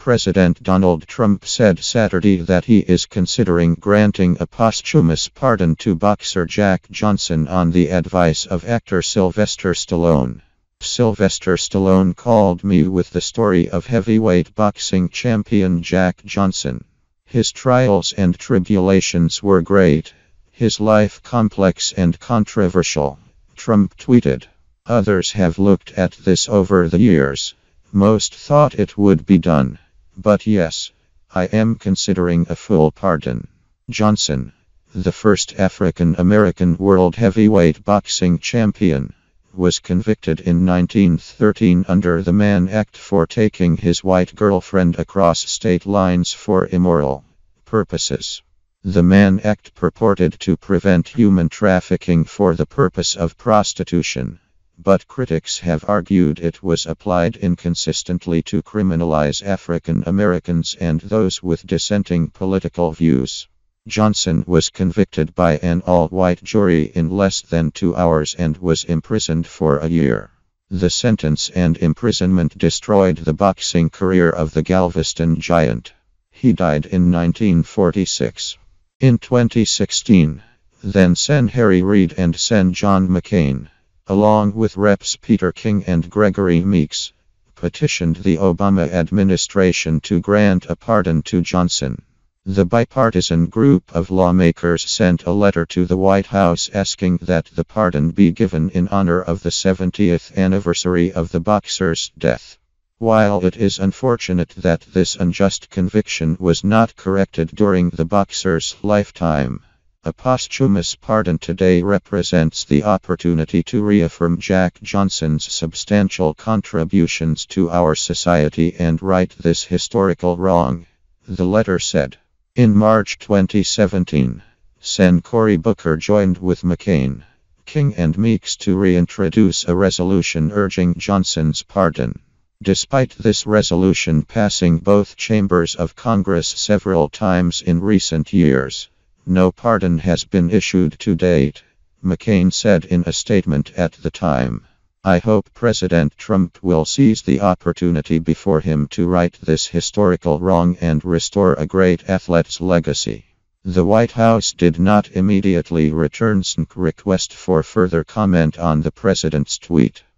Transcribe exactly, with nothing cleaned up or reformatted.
President Donald Trump said Saturday that he is considering granting a posthumous pardon to boxer Jack Johnson on the advice of actor Sylvester Stallone. Sylvester Stallone called me with the story of heavyweight boxing champion Jack Johnson. His trials and tribulations were great, his life complex and controversial, Trump tweeted. Others have looked at this over the years. Most thought it would be done. But yes, I am considering a full pardon. Johnson, the first African American world heavyweight boxing champion, was convicted in nineteen thirteen under the Mann Act for taking his white girlfriend across state lines for immoral purposes. The Mann Act purported to prevent human trafficking for the purpose of prostitution, but critics have argued it was applied inconsistently to criminalize African Americans and those with dissenting political views. Johnson was convicted by an all-white jury in less than two hours and was imprisoned for a year. The sentence and imprisonment destroyed the boxing career of the Galveston giant. He died in nineteen forty-six. In twenty sixteen, then Sen Harry Reid and Sen John McCain, along with Reps Peter King and Gregory Meeks, petitioned the Obama administration to grant a pardon to Johnson. The bipartisan group of lawmakers sent a letter to the White House asking that the pardon be given in honor of the seventieth anniversary of the boxer's death. While it is unfortunate that this unjust conviction was not corrected during the boxer's lifetime, a posthumous pardon today represents the opportunity to reaffirm Jack Johnson's substantial contributions to our society and right this historical wrong, the letter said. In March twenty seventeen, Sen Cory Booker joined with McCain, King and Meeks to reintroduce a resolution urging Johnson's pardon. Despite this resolution passing both chambers of Congress several times in recent years, no pardon has been issued to date, McCain said in a statement at the time. I hope President Trump will seize the opportunity before him to right this historical wrong and restore a great athlete's legacy. The White House did not immediately return S N C's request for further comment on the president's tweet.